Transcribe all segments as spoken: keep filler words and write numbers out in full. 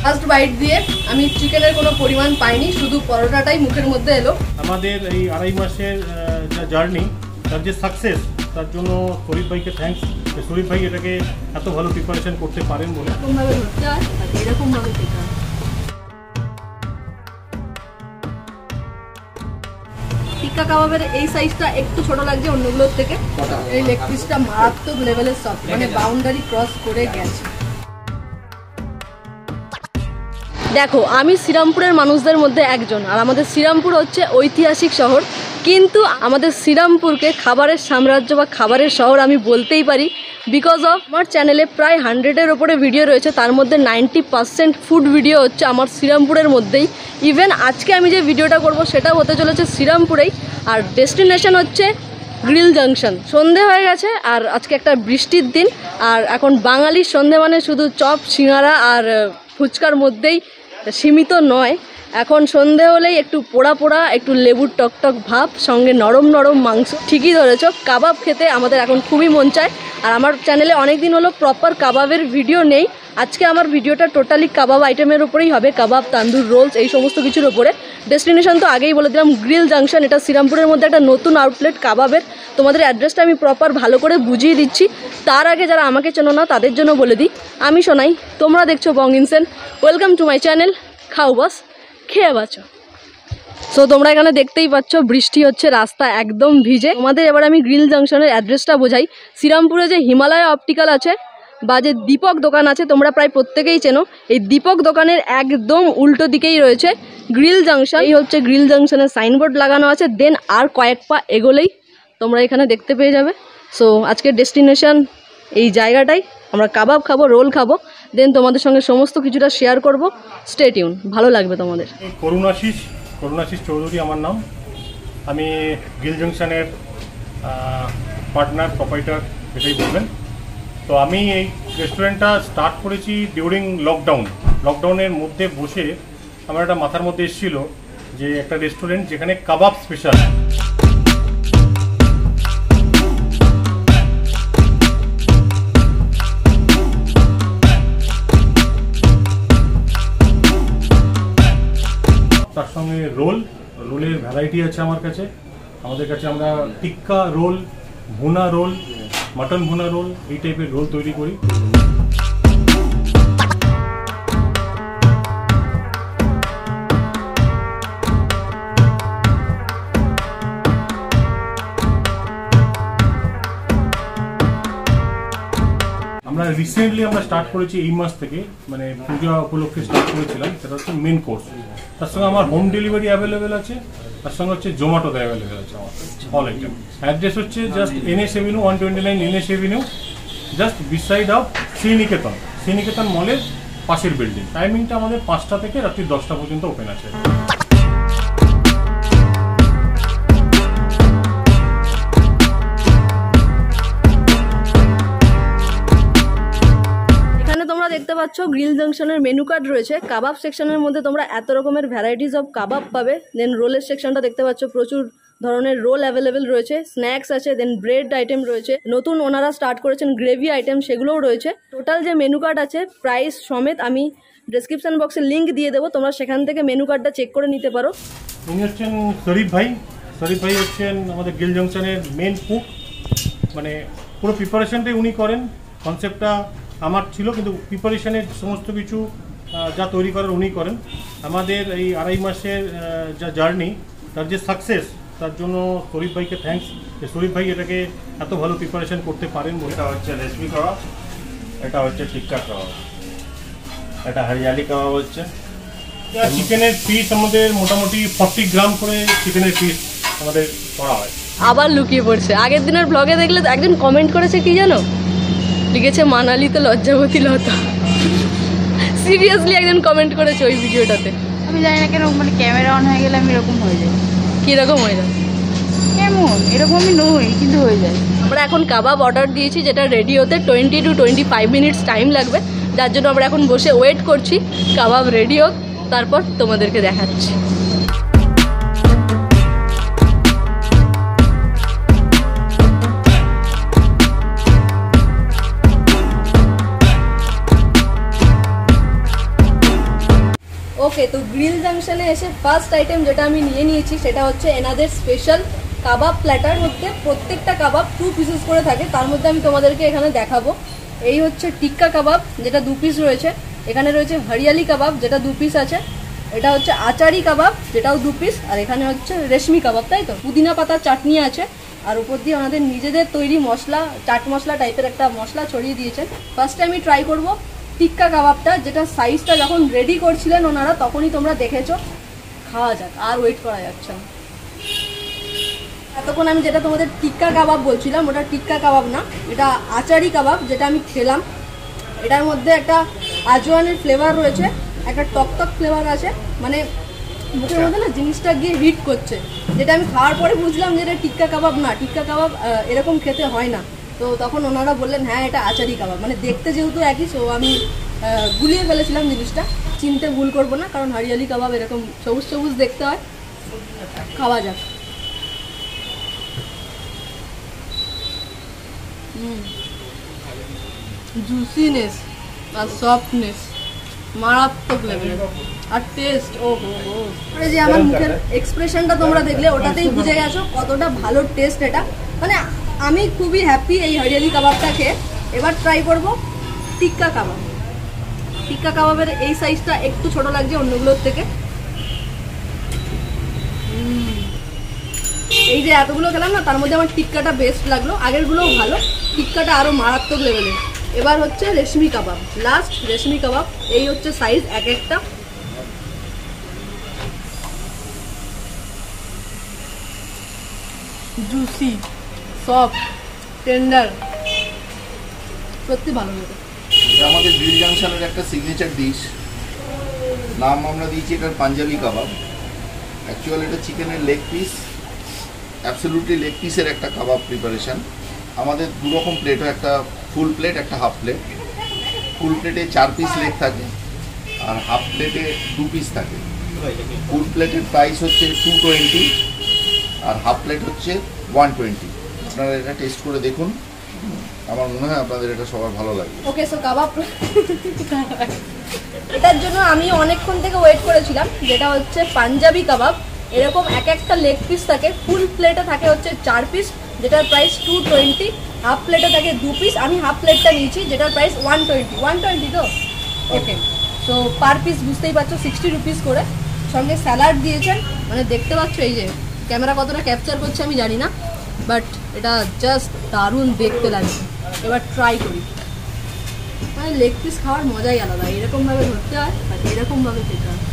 First bite দিয়ে আমি চিকেনের কোনো পরিমাণ পাইনি, শুধু পরোটাটাই মুখের মধ্যে এলো। আমাদের এই আড়াই মাসের যা জার্নি, তার যে সাকসেস, তার জন্য শরীফ ভাইকে থ্যাঙ্কস। শরীফ ভাই এটাকে এত ভালো প্রিপারেশন করতে পারেন বলে। এরকমভাবে ধরতে হয় আর এরকমভাবে খেতে হয়। টিক্কা কাবাবের এই সাইজটা একটু ছোট লাগছে অন্যগুলোর থেকে। এই লেগ পিসটা মারাত্মক লেভেলের সফট, মানে বাউন্ডারি ক্রস করে গেছে। দেখো, আমি শ্রীরামপুরের মানুষদের মধ্যে একজন, আর আমাদের শ্রীরামপুর হচ্ছে ঐতিহাসিক শহর, কিন্তু আমাদের শ্রীরামপুরকে খাবারের সাম্রাজ্য বা খাবারের শহর আমি বলতেই পারি বিকজ অফ আমার চ্যানেলে প্রায় হান্ড্রেডের ওপরে ভিডিও রয়েছে, তার মধ্যে নাইনটি পার্সেন্ট ফুড ভিডিও হচ্ছে আমার শ্রীরামপুরের মধ্যেই। ইভেন আজকে আমি যে ভিডিওটা করব সেটাও হতে চলেছে শ্রীরামপুরেই, আর ডেস্টিনেশন হচ্ছে গ্রিল জাংশন। সন্ধে হয়ে গেছে আর আজকে একটা বৃষ্টির দিন, আর এখন বাঙালির সন্ধে মানে শুধু চপ, সিঙ্গারা আর ফুচকার মধ্যেই সীমিত নয়। এখন সন্ধে হলেই একটু পোড়া পোড়া, একটু লেবুর টকটক ভাব, সঙ্গে নরম নরম মাংস। ঠিকই ধরেছ, কাবাব খেতে আমাদের এখন খুবই মন চায়। আর আমার চ্যানেলে অনেক দিন হলো প্রপার কাবাবের ভিডিও নেই। আজকে আমার ভিডিওটা টোটালি কাবাব আইটেমের ওপরেই হবে, কাবাব, তান্দুর, রোলস, এই সমস্ত কিছুর ওপরে। ডেস্টিনেশন তো আগেই বলে দিলাম, গ্রিল জাংশন। এটা শ্রীরামপুরের মধ্যে একটা নতুন আউটলেট কাবাবের। তোমাদের অ্যাড্রেসটা আমি প্রপার ভালো করে বুঝিয়ে দিচ্ছি। তার আগে যারা আমাকে চেনো না তাদের জন্য বলে দিই, আমি শোনাই, তোমরা দেখছো Bong Insane. Welcome to my channel খাও বাস খেয়ে বাঁচো। সো তোমরা এখানে দেখতেই পাচ্ছ বৃষ্টি হচ্ছে, রাস্তা একদম ভিজে। তোমাদের এবার আমি গ্রিল জাংশনের অ্যাড্রেসটা বোঝাই। শ্রীরামপুরে যে হিমালয় অপটিক্যাল আছে বা যে দীপক দোকান আছে, তোমরা প্রায় প্রত্যেকেই চেনো। এই দীপক দোকানের একদম উল্টো দিকেই রয়েছে গ্রিল জাংশন। এই হচ্ছে গ্রিল জাংশনের সাইনবোর্ড লাগানো আছে। দেন আর কয়েক পা এগোলেই তোমরা এখানে দেখতে পেয়ে যাবে। সো আজকের ডেস্টিনেশন এই জায়গাটাই। আমরা কাবাব খাবো, রোল খাবো, দেন তোমাদের সঙ্গে সমস্ত কিছুটা শেয়ার করব। স্টে টিউন, ভালো লাগবে তোমাদের। করুণাশিস করুণাশিস চৌধুরী আমার নাম। আমি গ্রিল জাংশনের পার্টনার, প্রোপাইটার, এটাই বলবেন। তো আমি এই রেস্টুরেন্টটা স্টার্ট করেছি ডিউরিং লকডাউন। লকডাউনের মধ্যে বসে আমার একটা মাথার মধ্যে এসেছিলো যে একটা রেস্টুরেন্ট যেখানে কাবাব স্পেশাল। তার সঙ্গে রোল, রোলের ভ্যারাইটি আছে আমার কাছে। আমাদের কাছে আমরা tikka roll, bhuna roll, mutton bhuna roll, এই টাইপের রোল তৈরি করি। আমরা রিসেন্টলি আমরা স্টার্ট করেছি এই মাস থেকে, মানে পূজা উপলক্ষে স্টার্ট করেছিলাম। সেটা হচ্ছে মেন কোর্স। তার সঙ্গে আমার হোম ডেলিভারি অ্যাভেলেবেল আছে, তার সঙ্গে হচ্ছে জোম্যাটোতে অ্যাভেলেবেল আছে আমার অল আইটেম। অ্যাড্রেস হচ্ছে just NS Avenue, one twenty nine NS Avenue, just beside of Sriniketan. Sriniketan মলের পাশের বিল্ডিং। টাইমিংটা আমাদের পাঁচটা থেকে রাত্রি দশটা পর্যন্ত ওপেন আছে। তোমরা দেখতে পাচ্ছ গ্রিল জাংশনের মেনু কার্ড রয়েছে। কাবাব সেকশনের মধ্যে তোমরা এত রকমের ভ্যারাইটিস অফ কাবাব পাবে। দেন রোলের সেকশনটা দেখতে পাচ্ছ, প্রচুর ধরনের রোল অ্যাভেলেবেল রয়েছে, স্ন্যাক্স আছে, দেন ব্রেড আইটেম রয়েছে। নতুন ওনারা স্টার্ট করেছেন গ্রেভি আইটেম, সেগুলোও রয়েছে। টোটাল যে মেনু কার্ড আছে প্রাইস সমেত আমি ডেসক্রিপশন বক্সে লিঙ্ক দিয়ে দেবো, তোমরা সেখান থেকে মেনু কার্ডটা চেক করে নিতে পারো। উনি হচ্ছেন শরীফ ভাই। শরীফ ভাই হচ্ছেন আমাদের গ্রিল জাংশনের মেন কুক, মানে পুরো প্রিপারেশনটাই উনি করেন। কনসেপ্টটা আমার ছিল, কিন্তু প্রিপারেশনের সমস্ত কিছু যা তৈরি করার উনি করেন। আমাদের এই আড়াই মাসের যা জার্নি, তার যে সাকসেস, তার জন্য শরীফ ভাইকে থ্যাঙ্কস। শরীফ ভাই এটাকে এত ভালো প্রিপারেশন করতে পারেন বলে। এটা হচ্ছে রেশমি কাবাব, এটা হচ্ছে টিক্কা কাবাব, এটা হরিয়ালি কাবাব হচ্ছে। চিকেনের পিস আমাদের মোটামুটি ফর্টি গ্রাম করে চিকেনের পিস আমাদের করা হয়। আবার লুকিয়ে পড়ছে। আগের দিনের ব্লগে দেখলে একজন কমেন্ট করেছে, কি জানো, লিখেছে মানালি তো লজ্জাবতী লতা। সিরিয়াসলি একজন কমেন্ট করেছে ওই ভিডিওটাতে। আমি জানি না কেন, মানে ক্যামেরা অন হয়ে গেলে আমি এরকম হয়ে যাই। কীরকম হয়ে যায়? কেমন এরকমই নই, কিন্তু হয়ে যায়। আমরা এখন কাবাব অর্ডার দিয়েছি, যেটা রেডি হতে twenty two twenty five minutes time লাগবে, যার জন্য আমরা এখন বসে ওয়েট করছি কাবাব রেডি হোক, তারপর তোমাদেরকে দেখাচ্ছি। ওকে, তো গ্রিল জাংশনে এসে ফার্স্ট আইটেম যেটা আমি নিয়ে নিয়েছি সেটা হচ্ছে এনাদের স্পেশাল কাবাব প্ল্যাটার মধ্যে প্রত্যেকটা কাবাব টু পিসেস করে থাকে। তার মধ্যে আমি তোমাদেরকে এখানে দেখাবো। এই হচ্ছে টিক্কা কাবাব যেটা দু পিস রয়েছে, এখানে রয়েছে হরিয়ালি কাবাব যেটা দু পিস আছে, এটা হচ্ছে আচারি কাবাব যেটাও দু পিস, আর এখানে হচ্ছে রেশমি কাবাব, তাই তো। পুদিনা পাতার চাটনি আছে, আর উপর দিয়ে ওনাদের নিজেদের তৈরি মশলা, চাট মশলা টাইপের একটা মশলা ছড়িয়ে দিয়েছেন। ফার্স্টে আমি ট্রাই করব টিক্কা কাবাবটা, যেটা সাইজটা যখন রেডি করছিলেন ওনারা তখনই তোমরা দেখেছো। খাওয়া যাক, আর ওয়েট করা যাচ্ছে না। এতক্ষণ আমি যেটা তোমাদের টিক্কা কাবাব বলছিলাম ওটা টিক্কা কাবাব না, এটা আচারি কাবাব যেটা আমি খেলাম। এটার মধ্যে একটা আজওয়ানের ফ্লেভার রয়েছে, একটা টকটক ফ্লেভার আছে, মানে মুখের মধ্যে না জিনিসটা গিয়ে হিট করছে, যেটা আমি খাওয়ার পরে বুঝলাম যে এটা টিক্কা কাবাব না। টিক্কা কাবাব এরকম খেতে হয় না। তো তখন ওনারা বললেন হ্যাঁ এটা আচারি কাবাব, মানে দেখতে যেহেতু একই, সো আমি গুলিয়ে ফেলেছিলাম জিনিসটা। চিনতে ভুল করবো না, কারণ হরিয়ালি কাবাব এরকম সবুজ সবুজ দেখতে হয়। খাওয়া যাক। জুসিনেস আর সফটনেস মারাত্মক লেভেলের, আর টেস্ট ও হো হো, এই যে আমার মুখের এক্সপ্রেশনটা তোমরা দেখলে ওটাতেই বুঝে গেছো কতটা ভালো টেস্ট এটা। মানে আমি খুবই হ্যাপি এই হরিয়ালি কাবাবটা খেয়ে। এবার ট্রাই করব টিক্কা কাবাব। টিক্কা কাবাবের এই সাইজটা একটু ছোট লাগছে অন্যগুলোর থেকে। এই যে এতগুলো খেলাম না, তার মধ্যে আমার টিক্কাটা বেস্ট লাগলো, আগেরগুলোও ভালো, টিক্কাটা আরো মারাত্মক লেভেলের। এবার হচ্ছে রেশমি কাবাব, লাস্ট রেশমি কাবাব। এই হচ্ছে সাইজ এক একটা। জুসি, সফট, টেন্ডার, সত্যি ভালো লাগে। এটা আমাদের গ্রিল জাংশনের একটা সিগনেচার ডিশ, নাম আমরা দিয়েছি এটার পাঞ্জাবি কাবাব। অ্যাকচুয়ালি এটা চিকেনের লেগ পিস, অ্যাবসলিউটলি লেগ পিসের একটা কাবাব প্রিপারেশন। আমাদের দু রকম প্লেট হয়, একটা ফুল প্লেট, একটা হাফ প্লেট। ফুল প্লেটে চার পিস লেগ থাকে আর হাফ প্লেটে দু পিস থাকে। ফুল প্লেটের প্রাইস হচ্ছে টু টোয়েন্টি আর হাফ প্লেট হচ্ছে ওয়ান টোয়েন্টি। আপনারা এটা টেস্ট করে দেখুন, আমার মনে হয় আপনাদের এটা সবার ভালো লাগবে। ওকে, সো কাবাব এটার জন্য আমি অনেকক্ষণ থেকে ওয়েট করেছিলাম, যেটা হচ্ছে পাঞ্জাবি কাবাব। এরকম এক একটা লেগ পিস থাকে, ফুল প্লেটে থাকে হচ্ছে চার পিস যেটার প্রাইস টু টোয়েন্টি, হাফ প্লেটে থাকে দু পিস। আমি হাফ প্লেটটা নিয়েছি যেটার price one twenty one twenty তো ওকে। সো পার পিস বুঝতেই পারছো সিক্সটি রুপিস করে, সঙ্গে স্যালাড দিয়েছেন। মানে দেখতে পাচ্ছ, এই যে ক্যামেরা কতটা ক্যাপচার করছে আমি জানি না, বাট এটা জাস্ট দারুণ দেখতে লাগছে। এবার ট্রাই করি। মানে লেগ পিস খাওয়ার মজাই আলাদা, এরকমভাবে ধরতে হয় আর এরকমভাবে খেতে হয়।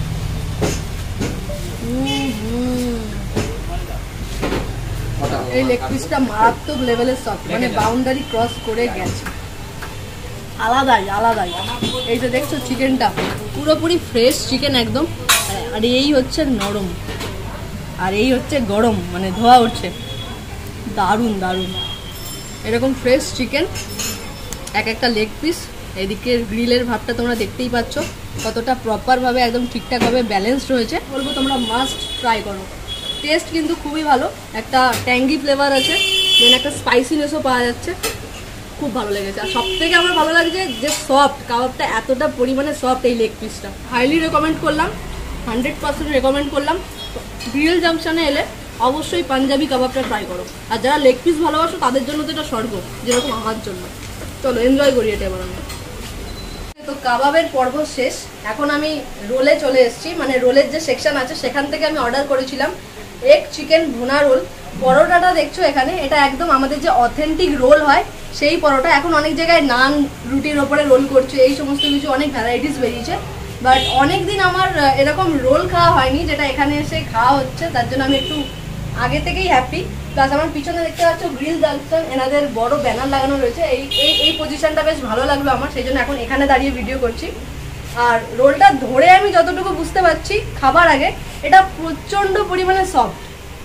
এই লেগ পিসটা মারাত্মক লেভেলের সফট, মানে বাউন্ডারি ক্রস করে গেছে, আলাদাই আলাদাই। এই যে দেখছো চিকেনটা পুরোপুরি ফ্রেশ চিকেন একদম, আর এই হচ্ছে নরম আর এই হচ্ছে গরম, মানে ধোয়া উঠছে। দারুণ দারুণ, এরকম ফ্রেশ চিকেন, এক একটা লেগ পিস। এদিকে গ্রিলের ভাবটা তোমরা দেখতেই পাচ্ছ কতটা প্রপারভাবে একদম ঠিকঠাকভাবে ব্যালেন্সড হয়েছে। বলবো তোমরা মাস্ট ট্রাই করো। টেস্ট কিন্তু খুবই ভালো, একটা ট্যাঙ্গি ফ্লেভার আছে, দেন একটা স্পাইসিনেসও পাওয়া যাচ্ছে, খুব ভালো লেগেছে। আর সব থেকে আমার ভালো লাগছে যে সফট কাবাবটা, এতটা পরিমাণে সফট এই লেগ পিসটা। হাইলি রেকমেন্ড করলাম, হান্ড্রেড পার্সেন্ট রেকমেন্ড করলাম। গ্রিল জাংশনে এলে অবশ্যই পাঞ্জাবি কাবাবটা ট্রাই করো। আর যারা লেগ পিস ভালোবাসো তাদের জন্য তো এটা স্বর্গ, যেরকম আমার জন্য। চলো এনজয় করি এটা এবার আমি। তো কাবাবের পর্ব শেষ, এখন আমি রোলে চলে এসেছি। মানে রোলের যে সেকশন আছে সেখান থেকে আমি অর্ডার করেছিলাম এগ চিকেন ভুনা রোল। পরোটাটা দেখছো এখানে, এটা একদম আমাদের যে অথেন্টিক রোল হয় সেই পরোটা। এখন অনেক জায়গায় নান রুটির ওপরে রোল করছে, এই সমস্ত কিছু অনেক ভ্যারাইটিস বেরিয়েছে, বাট অনেক দিন আমার এরকম রোল খাওয়া হয়নি যেটা এখানে এসে খাওয়া হচ্ছে। তার জন্য আমি একটু আগে থেকেই হ্যাপি। প্লাস আমার পিছনে দেখতে পাচ্ছ গ্রিল জাংশন, এনাদের বড় ব্যানার লাগানো রয়েছে। এই এই এই পজিশনটা বেশ ভালো লাগলো আমার, সেই জন্য এখন এখানে দাঁড়িয়ে ভিডিও করছি। আর রোলটা ধরে আমি যতটুকু বুঝতে পারছি খাবার আগে, এটা প্রচন্ড পরিমাণে সফট।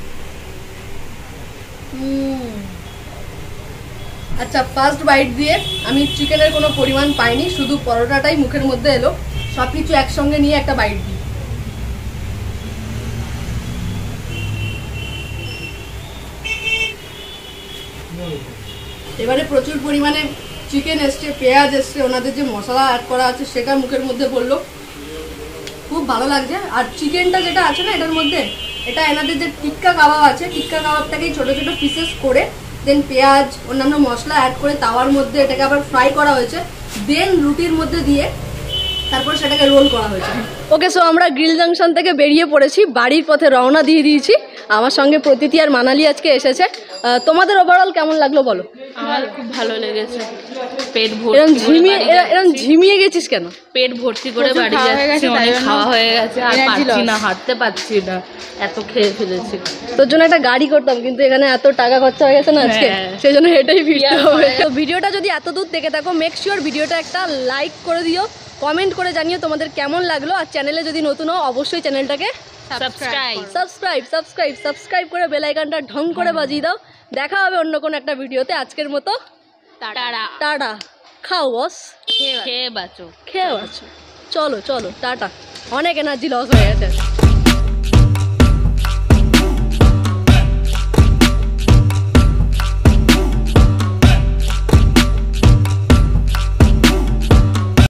আচ্ছা, ফার্স্ট বাইট দিয়ে আমি চিকেনের কোনো পরিমাণ পাইনি, শুধু পরোটাটাই মুখের মধ্যে এলো। সব কিছু একসঙ্গে নিয়ে একটা বাইট দিই। এবারে প্রচুর পরিমাণে চিকেন এসছে, পেঁয়াজ এসছে, ওনাদের যে মশলা অ্যাড করা আছে সেটা মুখের মধ্যে পড়লো। খুব ভালো লাগছে। আর চিকেনটা যেটা আছে না এটার মধ্যে, এটা এনাদের যে টিক্কা কাবাব আছে, টিক্কা কাবাবটাকেই ছোটো ছোটো পিসেস করে দেন পেঁয়াজ অন্যান্য মশলা অ্যাড করে তাওয়ার মধ্যে এটাকে আবার ফ্রাই করা হয়েছে, দেন রুটির মধ্যে দিয়ে তারপর সেটাকে রোল করা হয়েছে। ওকে, সো আমরা গ্রিল জাংশন থেকে বেরিয়ে পড়েছি, বাড়ির পথে রওনা দিয়ে দিয়েছি। আমার সঙ্গে প্রতীতি আর মানালি আজকে এসেছে। তোমাদের ওভারঅল কেমন লাগলো বলো? আমার খুব ভালো লেগেছে, পেট ভর্তি। এরকম ঝিমিয়ে এরকম ঝিমিয়ে গেছিস কেন? পেট ভর্তি করে বাড়ি যাচ্ছি, অনেক খাওয়া হয়ে গেছে, আর পারছি না, হাঁটতে পারছি না, এত খেয়ে ফেলেছি। তোর জন্য একটা গাড়ি করতাম, কিন্তু এখানে এত টাকা খরচা হয়ে গেছে না আজকে, সেই জন্য হেঁটেই ফিরতে হবে। তো ভিডিওটা যদি এত দূর দেখে থাকো, মেক শিওর ভিডিওটা একটা লাইক করে দিও, কমেন্ট করে জানিও তোমাদের কেমন লাগলো। আর চ্যানেলে যদি নতুন হও অবশ্যই চ্যানেলটাকে সাবস্ক্রাইব সাবস্ক্রাইব সাবস্ক্রাইব সাবস্ক্রাইব করে বেল আইকনটা ঢং করে বাজিয়ে দাও। দেখা হবে অন্য কোনো একটা ভিডিওতে। আজকের মতো টাটা। টাটা। খাও বস, খেয়ে বাঁচো। খেয়ে আছো, চলো চলো টাটা। অনেক এনার্জি লস হয়ে গেছে।